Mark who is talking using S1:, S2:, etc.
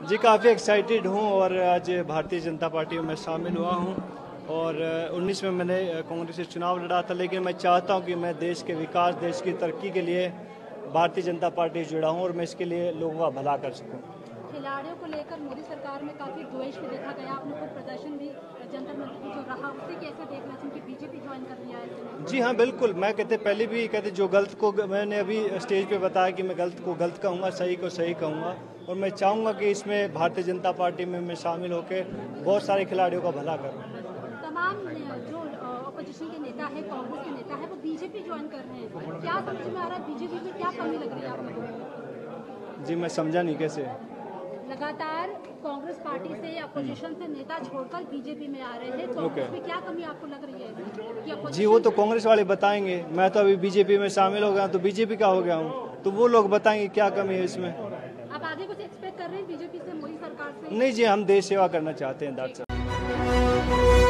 S1: जी काफ़ी एक्साइटेड हूँ और आज भारतीय जनता पार्टी में मैं शामिल हुआ हूँ और 19 में मैंने कांग्रेस से चुनाव लड़ा था, लेकिन मैं चाहता हूँ कि मैं देश के विकास, देश की तरक्की के लिए भारतीय जनता पार्टी से जुड़ा हूँ और मैं इसके लिए लोगों का भला कर सकूँ।
S2: खिलाड़ियों को लेकर मोदी सरकार में काफी द्वेष भी देखा गया, आपने खुद प्रदर्शन भी जंतर मंतर जो रहा उसे कैसे देख रहे हैं कि बीजेपी ज्वाइन कर लिया है?
S1: जी हाँ, बिल्कुल। मैं पहले भी कहते जो गलत को, मैंने अभी स्टेज पे बताया कि मैं गलत को गलत कहूँगा, सही को सही कहूँगा और मैं चाहूँगा कि इसमें भारतीय जनता पार्टी में मैं शामिल होकर बहुत सारे खिलाड़ियों का भला करूँ।
S2: तमाम जो अपोजिशन के नेता है, कांग्रेस के नेता है, वो बीजेपी ज्वाइन कर रहे हैं, क्या समझ में आ रहा है बीजेपी में क्या कमी लग रही है आप लोगों को?
S1: जी मैं समझा नहीं कैसे।
S2: लगातार कांग्रेस पार्टी से अपोजिशन से नेता छोड़कर बीजेपी में आ रहे हैं, कांग्रेस में क्या कमी आपको लग रही है?
S1: जी वो तो कांग्रेस वाले बताएंगे, मैं तो अभी बीजेपी में शामिल हो गया तो बीजेपी का हो गया हूँ, तो वो लोग बताएंगे क्या कमी है इसमें।
S2: आप आगे कुछ एक्सपेक्ट कर रहे हैं बीजेपी से, मोदी सरकार से?
S1: नहीं जी, हम देश सेवा करना चाहते हैं, दैट्स ऑल।